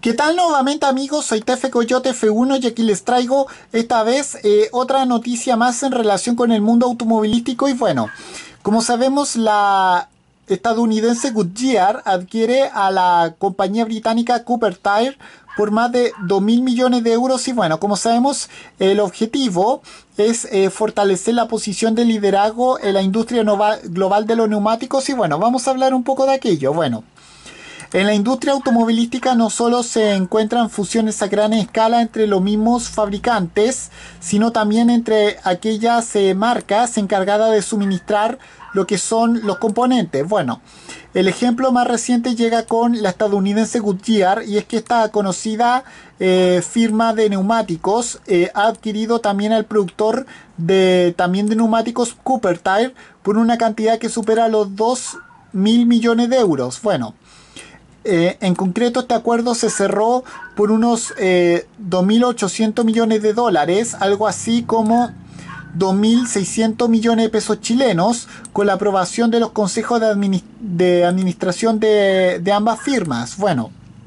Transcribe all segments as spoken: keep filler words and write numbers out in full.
¿Qué tal nuevamente amigos? Soy Tefe Coyote F uno y aquí les traigo esta vez eh, otra noticia más en relación con el mundo automovilístico. Y bueno, como sabemos, la estadounidense Goodyear adquiere a la compañía británica Cooper Tire por más de dos mil millones de euros. Y bueno, como sabemos, el objetivo es eh, fortalecer la posición de liderazgo en la industria global de los neumáticos. Y bueno, vamos a hablar un poco de aquello. Bueno, en la industria automovilística no solo se encuentran fusiones a gran escala entre los mismos fabricantes, sino también entre aquellas eh, marcas encargadas de suministrar lo que son los componentes. Bueno, el ejemplo más reciente llega con la estadounidense Goodyear, y es que esta conocida eh, firma de neumáticos eh, ha adquirido también al productor de, también de neumáticos Cooper Tire por una cantidad que supera los dos mil millones de euros. Bueno, Eh, en concreto, este acuerdo se cerró por unos eh, dos mil ochocientos millones de dólares, algo así como dos mil seiscientos millones de pesos chilenos, con la aprobación de los consejos de, administ de administración de, de ambas firmas. Bueno,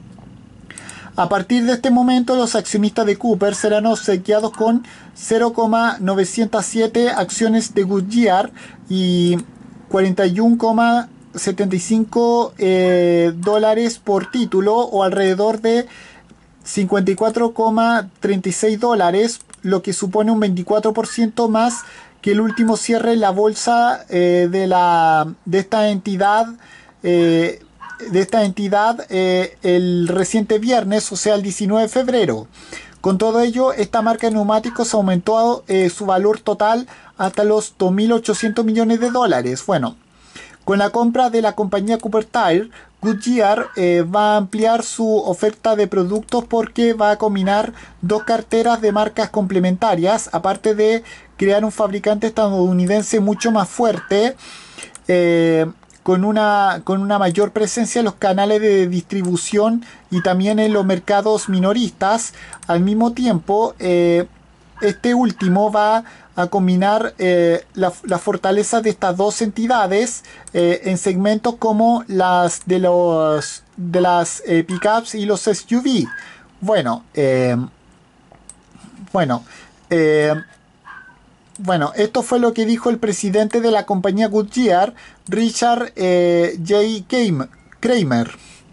a partir de este momento, los accionistas de Cooper serán obsequiados con cero coma novecientos siete acciones de Goodyear y cuarenta y uno coma setenta y cinco eh, dólares por título, o alrededor de cincuenta y cuatro coma treinta y seis dólares, lo que supone un veinticuatro por ciento más que el último cierre en la bolsa eh, de, la, de esta entidad eh, de esta entidad eh, el reciente viernes, o sea el diecinueve de febrero. Con todo ello, esta marca de neumáticos aumentó eh, su valor total hasta los dos mil ochocientos millones de dólares. Bueno, con la compra de la compañía Cooper Tire, Goodyear eh, va a ampliar su oferta de productos porque va a combinar dos carteras de marcas complementarias, aparte de crear un fabricante estadounidense mucho más fuerte, eh, con, una, con una mayor presencia en los canales de distribución y también en los mercados minoristas. Al mismo tiempo, eh, este último va a combinar eh, la, la fortaleza de estas dos entidades eh, en segmentos como las de los de las eh, pickups y los S U V. Bueno, eh, bueno, eh, bueno, esto fue lo que dijo el presidente de la compañía Goodyear, Richard eh, J. Kramer.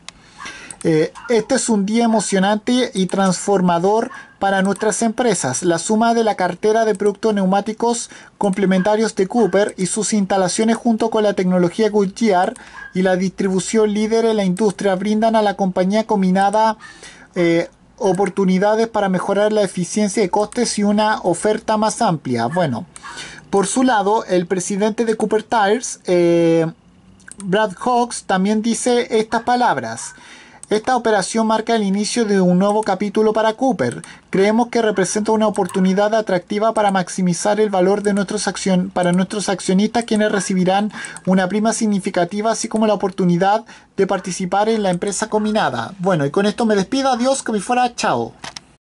Eh, este es un día emocionante y transformador para nuestras empresas. La suma de la cartera de productos neumáticos complementarios de Cooper y sus instalaciones junto con la tecnología Goodyear y la distribución líder en la industria brindan a la compañía combinada eh, oportunidades para mejorar la eficiencia de costes y una oferta más amplia. Bueno, por su lado, el presidente de Cooper Tires, eh, Brad Hawks, también dice estas palabras: esta operación marca el inicio de un nuevo capítulo para Cooper. Creemos que representa una oportunidad atractiva para maximizar el valor de nuestros accion para nuestros accionistas, quienes recibirán una prima significativa, así como la oportunidad de participar en la empresa combinada. Bueno, y con esto me despido. Adiós, que me fuera. Chao.